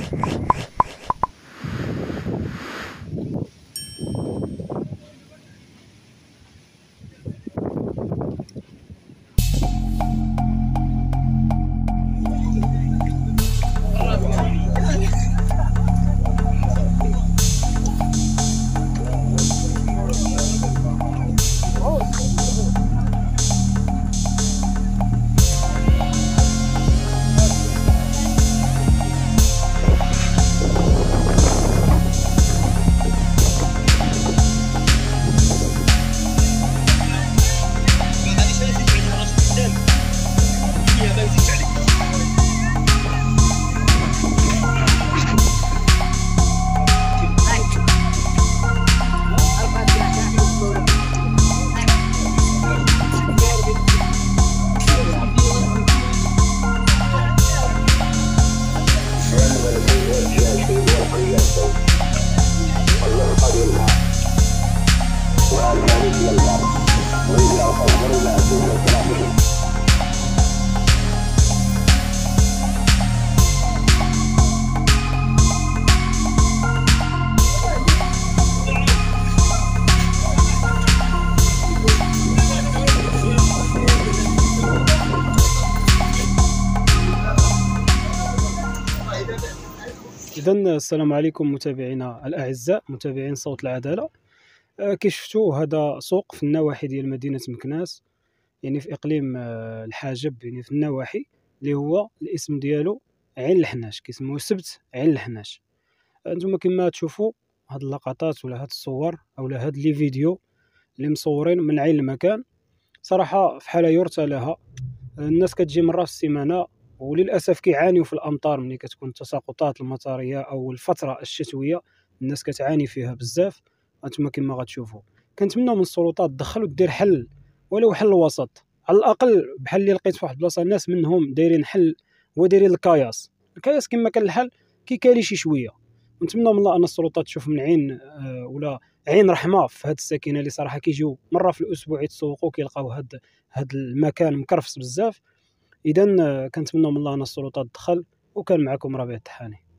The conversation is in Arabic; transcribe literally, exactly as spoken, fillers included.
إذا السلام عليكم متابعينا الأعزاء، متابعين صوت العدالة. آه كي شفتوا هذا سوق في النواحي ديال مدينة مكناس، يعني في إقليم آه الحاجب، يعني في النواحي، اللي هو الاسم ديالو عين الحناش، كيسموه سبت عين الحناش. أنتم كما تشوفوا هاد اللقطات ولا هاد الصور أولا هاد لي فيديو اللي مصورين من عين المكان، صراحة في حالة يرثى لها. الناس كتجي مرة في السيمانة، وللاسف كيعانيوا في الامطار ملي كتكون التساقطات المطريه او الفتره الشتويه، الناس كتعاني فيها بزاف. انتما كما غتشوفوا، كنتمنوا من السلطات تدخل ودير حل، ولو حل وسط على الاقل، بحال اللي لقيت في واحد البلاصه الناس منهم دايرين حل، هو دايرين الكياس. الكياس كما كان الحل كيكالي شي شويه. نتمنوا من الله ان السلطات تشوف من عين آه ولا عين رحمه في هاد الساكنه اللي صراحه كيجيو مره في الاسبوع يتسوقوا، كيلقاو هاد هاد المكان مكرفس بزاف. اذا كنتمنى من الله ان السلطات تدخل. وكان معكم ربيع التحاني.